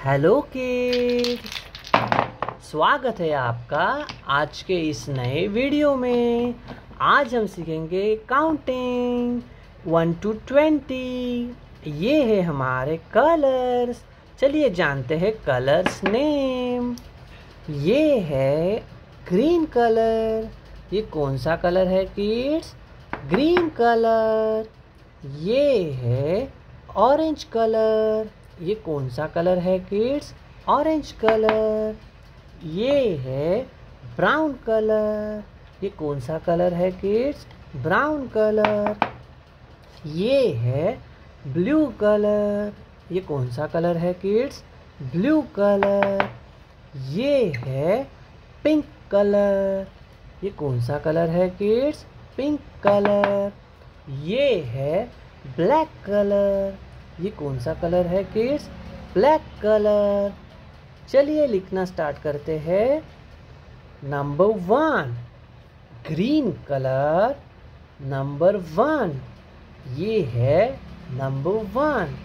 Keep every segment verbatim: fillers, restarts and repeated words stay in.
Hello kids, स्वागत है आपका आज के इस नए वीडियो में। आज हम सीखेंगे काउंटिंग वन टू ट्वेंटी। ये है हमारे कलर्स। चलिए जानते हैं कलर्स नेम। ये है ग्रीन कलर। ये कौन सा कलर है किड्स? Green colour. ये है ऑरेंज कलर। ये कौन सा कलर है किड्स? Orange colour. ये है ब्राउन कलर। ये कौन सा कलर है किड्स? Brown colour. ये है ब्लू कलर। ये कौन सा कलर है किड्स? Blue colour. ये है पिंक कलर। ये कौन सा कलर है किड्स? Pink colour. ये है ब्लैक कलर। ये कौन सा कलर है किड्स? Black colour. चलिए लिखना स्टार्ट करते हैं। Number one green colour. Number one ये है नंबर वन।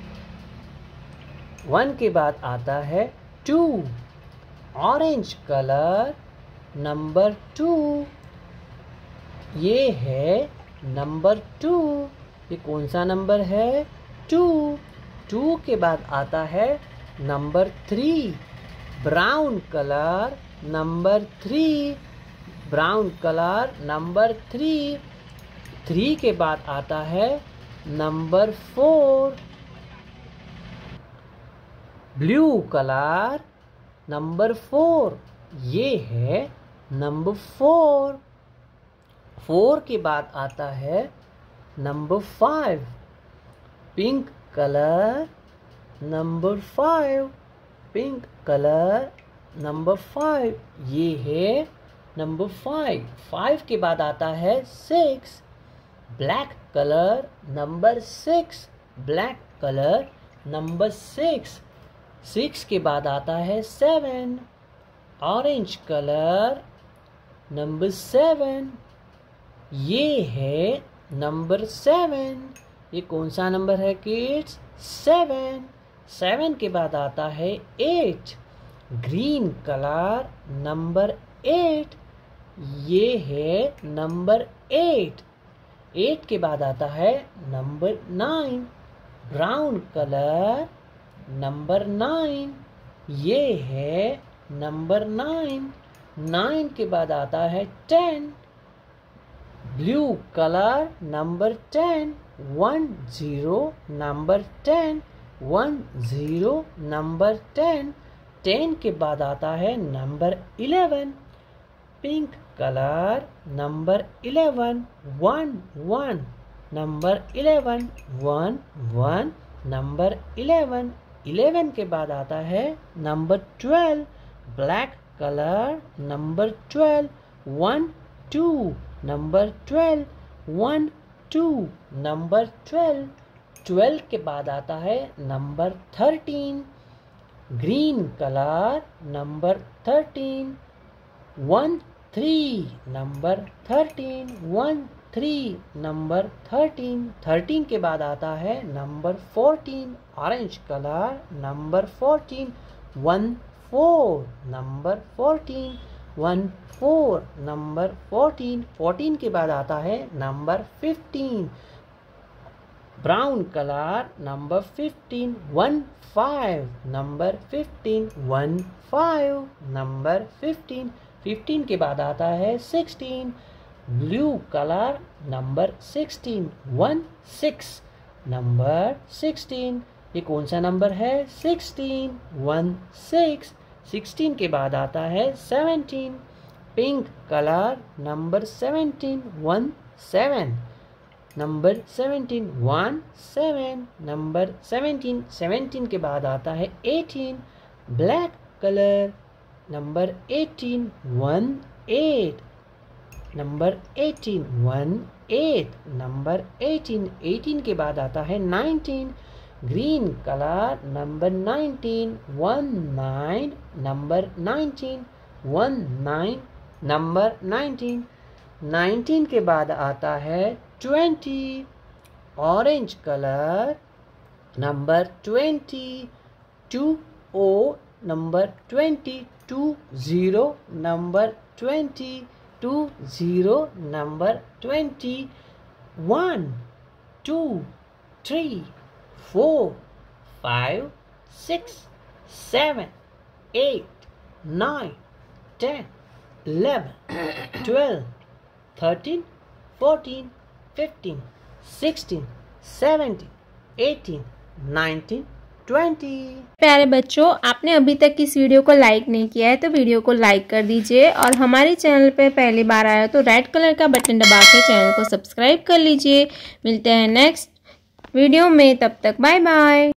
वन के बाद आता है two orange colour. Number two ये है नंबर टू। ये कौन सा नंबर है? टू। टू के बाद आता है number three brown colour. Number three brown colour. Number three. Three के बाद आता है number four blue colour. Number four ये है नंबर फोर। फोर के बाद आता है number five pink colour. Number five pink colour. Number five ये है नंबर फाइव। फाइव के बाद आता है six black colour. Number six black colour. Number six. Six के बाद आता है seven orange colour. Number seven ये है नंबर सेवन। ये कौन सा नंबर है किड्स? सेवन। सेवन के बाद आता है eight green colour. Number eight ये है नंबर एट। एट के बाद आता है number nine brown colour. Number nine ये है नंबर नाइन। नाइन के बाद आता है ten blue colour. Number ten one zero number ten. One zero number ten. Ten के बाद आता है number eleven pink colour. Number eleven one one number eleven. One one number eleven. Eleven के बाद आता है number twelve black colour. Number twelve one two number twelve one two number twelve. Twelve के बाद आता है number thirteen green colour. Number thirteen one three number thirteen one three number thirteen. Thirteen के बाद आता है number fourteen orange colour. Number fourteen one four number fourteen one four number fourteen. Fourteen के बाद आता है number fifteen brown colour. Number fifteen one five number fifteen one five number fifteen. Fifteen के बाद आता है sixteen blue colour. Number sixteen one six number sixteen. ये कौन सा नंबर है? Sixteen one six. सिक्सटीन के बाद आता है seventeen pink colour. Number seventeen one seven number seventeen one seven number seventeen. Seventeen के बाद आता है eighteen black colour. Number eighteen one eight number eighteen one eight number eighteen. Eighteen के बाद आता है nineteen green colour. Number nineteen one nine number nineteen one nine number nineteen. Nineteen के बाद आता है twenty orange colour. Number twenty two O, number twenty. Two, zero, number twenty. Two, zero, number twenty. One, two, three, four, five, six, seven, eight, nine, ten, eleven, twelve, thirteen, fourteen, fifteen, sixteen, seventeen, eighteen, nineteen, twenty. प्यारे बच्चों, आपने अभी तक इस video को like नहीं किया है तो वीडियो को लाइक कर दीजिए और हमारे चैनल पे पहली बार आया तो रेड कलर का बटन दबा के चैनल को सब्सक्राइब कर लीजिए। मिलते हैं नेक्स्ट वीडियो में, तब तक बाय बाय।